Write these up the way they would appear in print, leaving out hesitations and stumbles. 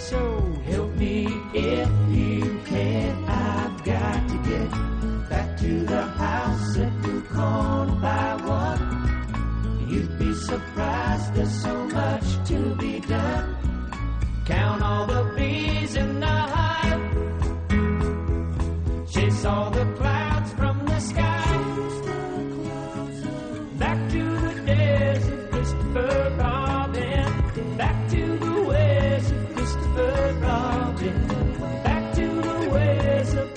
So help me if you can. I've got to get back to the house at the corner by one. You'd be surprised, there's so much to be done. Count all the bees in the hive, chase all the clouds from the sky. Back to the days of Christopher Robin. Back to the ways of Christopher Robin. Back to the ways of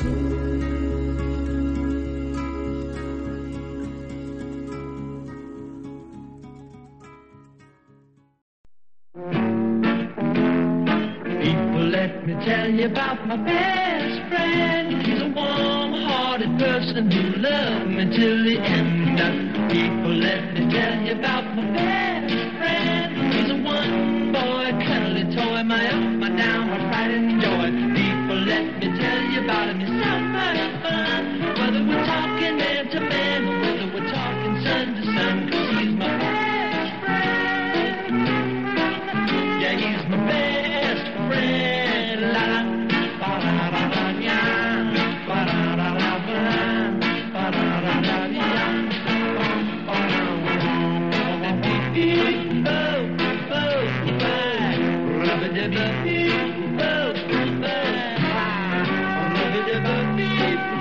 People, let me tell you about my best friend. He's a warm-hearted person who loved me till the end. People, let me tell you about my best friend. He's a one-boy, cuddly toy, my up, my down, my pride and joy. People, let me tell you about him. He's so much fun. Whether we're talking man to man or whether we're talking sun to sun, 'cause he's my best friend. Yeah, he's my best friend. La la, ba da da da ya, ba da da da ba, ba da da da ya, ba da da dee dee, bo bo bye, rubba dubba dee, bo bye, rubba dubba dee.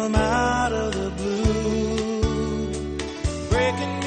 come out of the blue, breaking